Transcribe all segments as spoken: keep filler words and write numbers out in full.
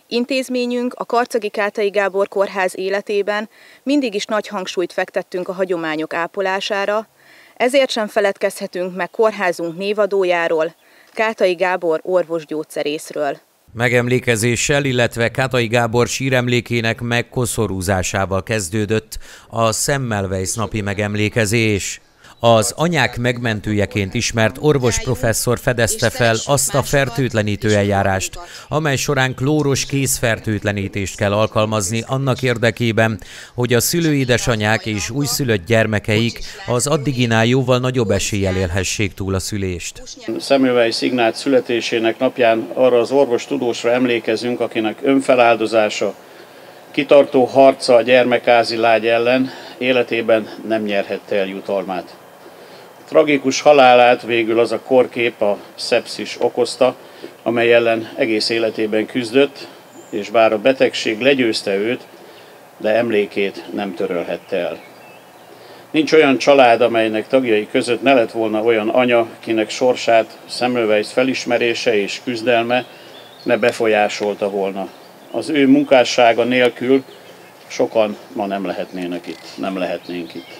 Intézményünk, a Karcagi Kátai Gábor Kórház életében mindig is nagy hangsúlyt fektettünk a hagyományok ápolására, ezért sem feledkezhetünk meg kórházunk névadójáról, Kátai Gábor orvosgyógyszerészről. Megemlékezéssel, illetve Kátai Gábor síremlékének megkoszorúzásával kezdődött a Semmelweis napi megemlékezés. Az anyák megmentőjeként ismert orvosprofesszor fedezte fel azt a fertőtlenítő eljárást, amely során klóros kézfertőtlenítést kell alkalmazni annak érdekében, hogy a szülőédesanyák és újszülött gyermekeik az addiginál jóval nagyobb eséllyel élhessék túl a szülést. Semmelweis Ignác születésének napján arra az orvostudósra emlékezünk, akinek önfeláldozása, kitartó harca a gyermekázi lágy ellen életében nem nyerhette el jutalmát. Tragikus halálát végül az a kórkép, a szepszis okozta, amely ellen egész életében küzdött, és bár a betegség legyőzte őt, de emlékét nem törölhette el. Nincs olyan család, amelynek tagjai között ne lett volna olyan anya, kinek sorsát Semmelweis felismerése és küzdelme ne befolyásolta volna. Az ő munkássága nélkül sokan ma nem lehetnének itt, nem lehetnénk itt.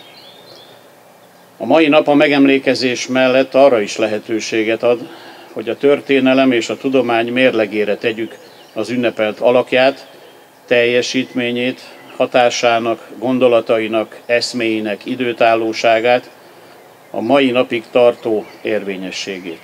A mai nap a megemlékezés mellett arra is lehetőséget ad, hogy a történelem és a tudomány mérlegére tegyük az ünnepelt alakját, teljesítményét, hatásának, gondolatainak, eszméinek időtállóságát, a mai napig tartó érvényességét.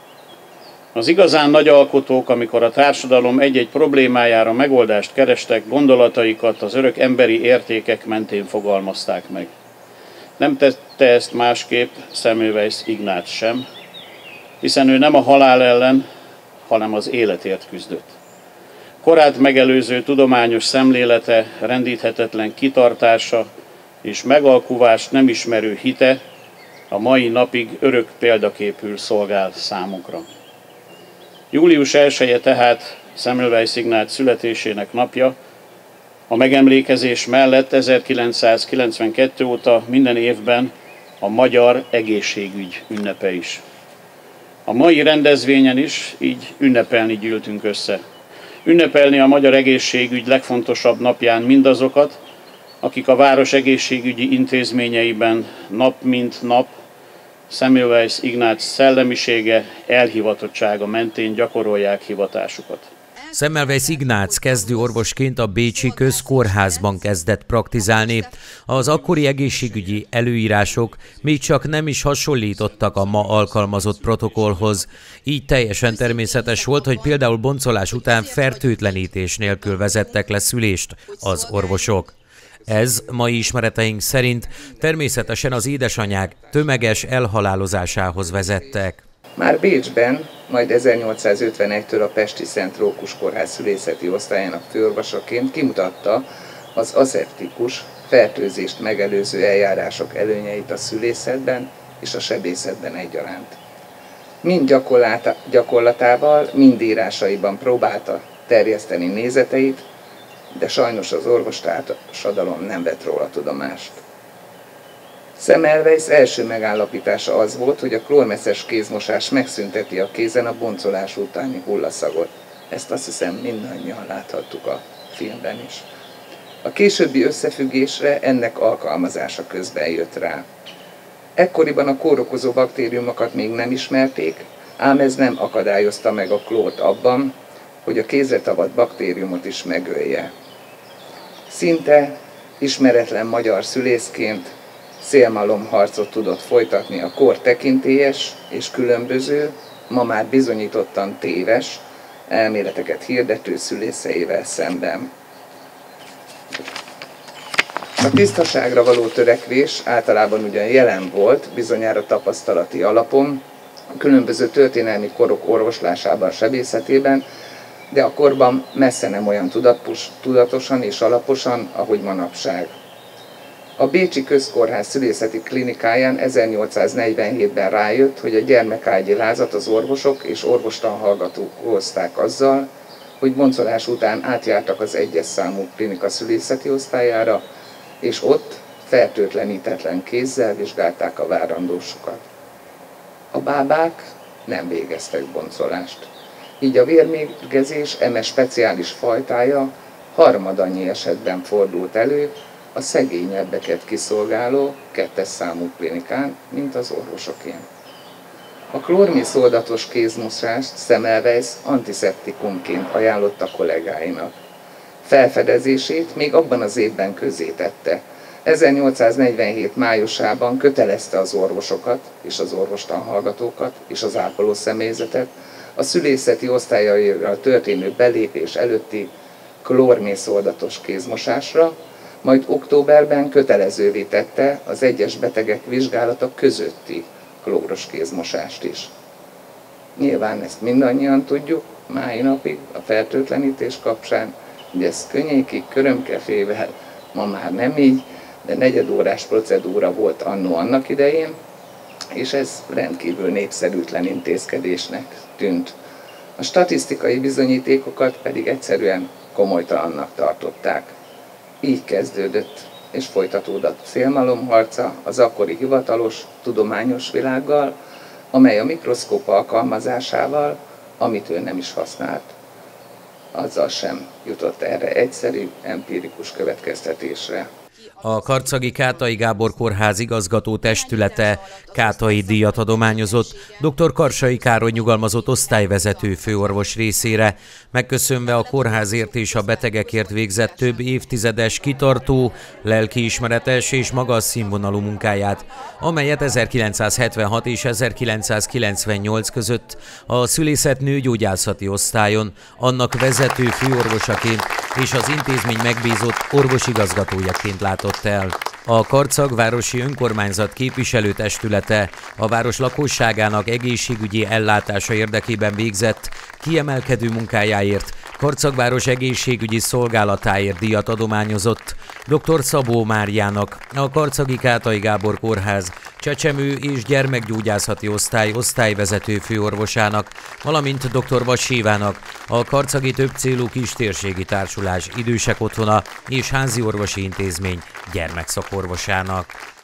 Az igazán nagy alkotók, amikor a társadalom egy-egy problémájára megoldást kerestek, gondolataikat az örök emberi értékek mentén fogalmazták meg. Nem tette ezt másképp Semmelweis Ignác sem, hiszen ő nem a halál ellen, hanem az életért küzdött. Korát megelőző tudományos szemlélete, rendíthetetlen kitartása és megalkuvást nem ismerő hite a mai napig örök példaképül szolgál számunkra. július elseje tehát Semmelweis Ignác születésének napja, a megemlékezés mellett ezerkilencszázkilencvenkettő óta minden évben a magyar egészségügy ünnepe is. A mai rendezvényen is így ünnepelni gyűltünk össze. Ünnepelni a magyar egészségügy legfontosabb napján mindazokat, akik a város egészségügyi intézményeiben nap mint nap Semmelweis Ignác szellemisége, elhivatottsága mentén gyakorolják hivatásukat. Semmelweis Ignác kezdőorvosként a bécsi közkórházban kezdett praktizálni. Az akkori egészségügyi előírások még csak nem is hasonlítottak a ma alkalmazott protokollhoz. Így teljesen természetes volt, hogy például boncolás után fertőtlenítés nélkül vezettek le szülést az orvosok. Ez mai ismereteink szerint természetesen az édesanyák tömeges elhalálozásához vezettek. Már Bécsben, majd ezernyolcszázötvenegytől a Pesti Szent Rókus Kórház szülészeti osztályának főorvosaként kimutatta az aszeptikus, fertőzést megelőző eljárások előnyeit a szülészetben és a sebészetben egyaránt. Mind gyakorlatával, mind írásaiban próbálta terjeszteni nézeteit, de sajnos az orvostársadalom nem vett róla tudomást. Semmelweis első megállapítása az volt, hogy a klórmeszes kézmosás megszünteti a kézen a boncolás utáni hullaszagot. Ezt azt hiszem mindannyian láthattuk a filmben is. A későbbi összefüggésre ennek alkalmazása közben jött rá. Ekkoriban a kórokozó baktériumokat még nem ismerték, ám ez nem akadályozta meg a klórt abban, hogy a kézre tapadt baktériumot is megölje. Szinte ismeretlen magyar szülészként szélmalomharcot tudott folytatni a kor tekintélyes és különböző, ma már bizonyítottan téves elméleteket hirdető szülészeivel szemben. A tisztaságra való törekvés általában ugyan jelen volt, bizonyára tapasztalati alapon, a különböző történelmi korok orvoslásában, sebészetében, de a korban messze nem olyan tudatos, tudatosan és alaposan, ahogy manapság. A Bécsi Közkórház szülészeti klinikáján ezernyolcszáznegyvenhétben rájött, hogy a gyermekágyi lázat az orvosok és orvostanhallgatók hozták azzal, hogy boncolás után átjártak az egyes számú klinika szülészeti osztályára, és ott fertőtlenítetlen kézzel vizsgálták a várandósokat. A bábák nem végeztek boncolást. így a vérmérgezés eme speciális fajtája harmadannyi esetben fordult elő a szegényebbeket kiszolgáló kettes számú klinikán, mint az orvosokén. A klórmészoldatos kézmosást Semmelweis antiszeptikumként ajánlotta kollégáinak. Felfedezését még abban az évben közzétette. ezernyolcszáznegyvenhét májusában kötelezte az orvosokat és az orvostanhallgatókat és az ápoló személyzetet a szülészeti osztályaira történő belépés előtti klórmészoldatos kézmosásra, majd októberben kötelezővé tette az egyes betegek vizsgálata közötti klóros kézmosást is. Nyilván ezt mindannyian tudjuk, mai napig a fertőtlenítés kapcsán, hogy ez könnyékig, körömkefével, ma már nem így, de negyedórás procedúra volt annó annak idején, és ez rendkívül népszerűtlen intézkedésnek tűnt. A statisztikai bizonyítékokat pedig egyszerűen komolytalannak tartották. Így kezdődött és folytatódott szélmalomharca az akkori hivatalos, tudományos világgal, amely a mikroszkóp alkalmazásával, amit ő nem is használt, azzal sem jutott erre egyszerű, empirikus következtetésre. A karcagi Kátai Gábor Kórház igazgató testülete Kátai díjat adományozott dr. Karsai Károly nyugalmazott osztályvezető főorvos részére, megköszönve a kórházért és a betegekért végzett több évtizedes, kitartó, lelkiismeretes és magas színvonalú munkáját, amelyet ezerkilencszázhetvenhat és ezerkilencszázkilencvennyolc között a szülészet nőgyógyászati osztályon annak vezető főorvosaként és az intézmény megbízott orvosigazgatójaként látott el. A Karcag városi önkormányzat képviselőtestülete a város lakosságának egészségügyi ellátása érdekében végzett kiemelkedő munkájáért, Karcagváros egészségügyi szolgálatáért díjat adományozott dr. Szabó Máriának, a Karcagi Kátai Gábor Kórház csecsemő és gyermekgyógyászati osztály osztályvezető főorvosának, valamint dr. Vas Évának, a Karcagi Többcélú Kistérségi Társulás idősek otthona és házi orvosi intézmény gyermekszakorvosának.